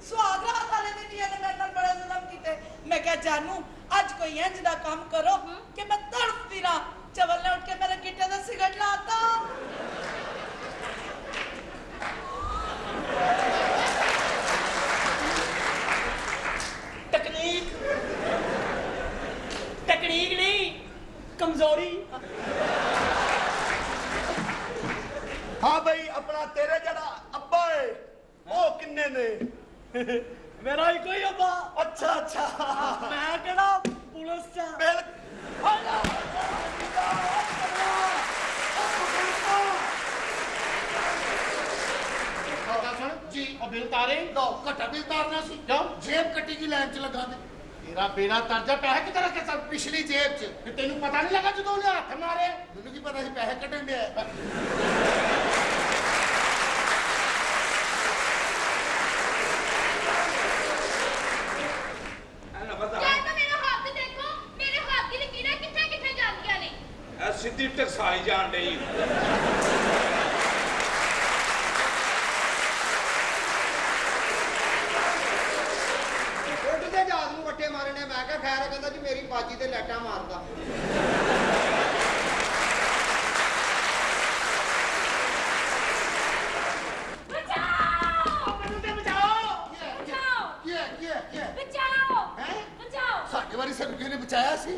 सुहाग रात वाले दिन ये मेरे नाल बड़े जुल्म कीते। मैं क्या जानू आज कोई इंज दा काम करो कि मैं तड़पती रहा। चवल ने उठ के मेरे गिट्टे दा सिगरेट लाता। टेक्निक टेक्निक नहीं कमजोरी। हाँ भाई अपना तेरे जड़ा अब्बा है वो किन्ने ने? मेरा ही कोई अब्बा। अच्छा अच्छा मैं केड़ा पुलिस चा जी और बिल तारे दो घटा बिल तारना सी जाओ जेब कट्टी की लाइन च लगा दे तेरा बेड़ा तरजा पैसे किधर रखे सब पिछली जेब च तेन पता नहीं लगा जो हाथ मारे मैनू की पता सी पैसे कटन दे सीधी टकसाई जान रही वट्टे मारने मैं क्या खैर कहता जी मेरी बाजी ते लैटा मारदा साढ़े वाली सरके ने बचाया सी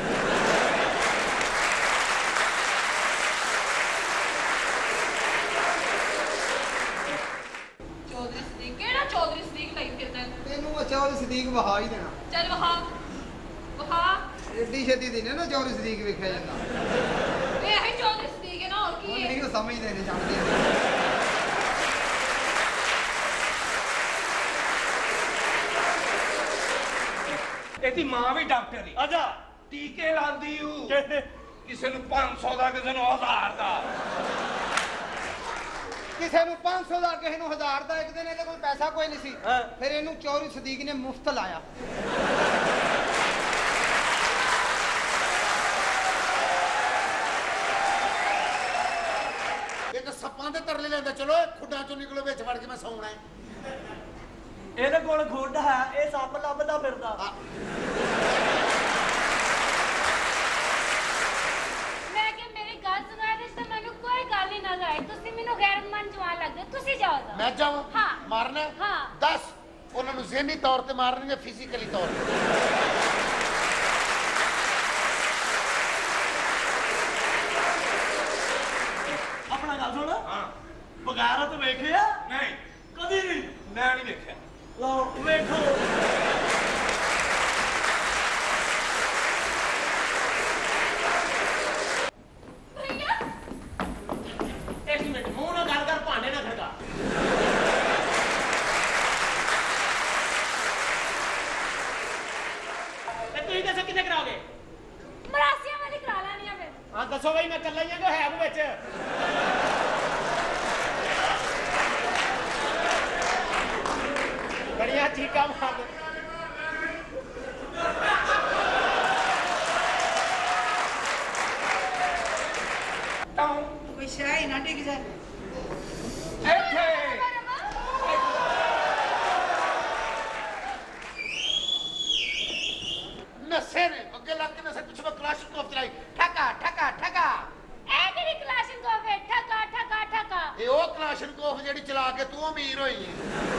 चौधरी सदीक वहा ही देना चल वहा वहा एडी छेती देने ना चौधरी सदीक वेखिया जांदा ए है चौधरी सदीक है ना और की है नहीं तो समझदे नहीं जानदे एदी मां भी डॉक्टर ही अच्छा टीके लांदी हूं किसे नु 500 दा किसे नु 1000 दा किसी ਨੂੰ 500 ਦਾ ਕਿਸੇ ਨੂੰ 1000 ਦਾ ਇੱਕ ਦਿਨ ਇਹਦੇ ਕੋਲ ਪੈਸਾ ਕੋਈ ਨਹੀਂ ਸੀ ਫਿਰ ਇਹਨੂੰ ਚੌਧਰੀ ਸਦੀਕ ਨੇ ਮੁਫਤ ਲਾਇਆ ਇੱਕ ਸੱਪਾਂ ਦੇ ਤਰਲੇ ਲੈਂਦਾ ਚਲੋ ਖੁੱਡਾਂ ਚੋਂ ਨਿਕਲੋ ਵਿੱਚ ਵੜ ਕੇ ਮੈਂ ਸੌਣਾ ਹੈ ਇਹਦੇ ਕੋਲ ਖੁੱਡ ਹੈ ਇਹ ਸੱਪ ਲੱਭਦਾ ਫਿਰਦਾ मैं जाऊं हाँ मारना हाँ 10 उन्होंने ज़हनी तौर पे मारने या फिजिकली तौर पे अपना गल सुन हाँ बगैरत वेखिया नहीं कदी नहीं मैं नहीं देखा लो वेखो दसो भाई मैं कल्ला ही है विच बढ़िया चीका मार कोई शाही ना डिग जाए नशे ने अगे लग के नशे पिछले क्लाशनकोफ चलाई ठका ठका ठका ए तेरी क्लाशनकोफ है ठका ठका ठका ये ओ क्लाशनकोफ जेडी चला के तू अमीर होई है